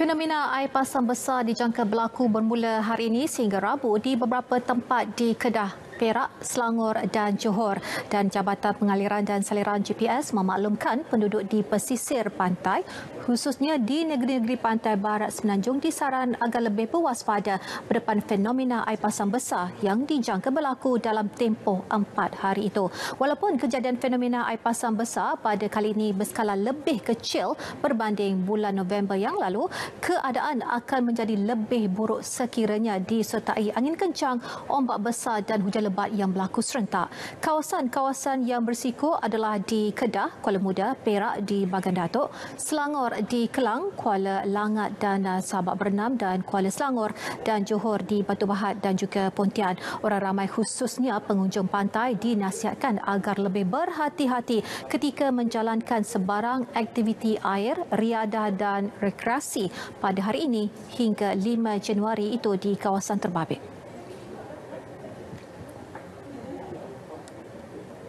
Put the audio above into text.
Fenomena air pasang besar dijangka berlaku bermula hari ini sehingga Rabu di beberapa tempat di Kedah, Perak, Selangor dan Johor, dan Jabatan Pengaliran dan Saliran GPS memaklumkan penduduk di pesisir pantai khususnya di negeri-negeri pantai barat Semenanjung disaran agar lebih berwaspada berdepan fenomena air pasang besar yang dijangka berlaku dalam tempoh 4 hari itu. Walaupun kejadian fenomena air pasang besar pada kali ini berskala lebih kecil berbanding bulan November yang lalu, keadaan akan menjadi lebih buruk sekiranya disertai angin kencang, ombak besar dan hujan lebat yang berlaku serentak. Kawasan-kawasan yang berisiko adalah di Kedah, Kuala Muda, Perak di Bagan Datuk, Selangor di Kelang, Kuala Langat dan Sabak Bernam dan Kuala Selangor, dan Johor di Batu Pahat dan juga Pontian. Orang ramai khususnya pengunjung pantai dinasihatkan agar lebih berhati-hati ketika menjalankan sebarang aktiviti air, riadah dan rekreasi pada hari ini hingga 5 Januari itu di kawasan terbabit.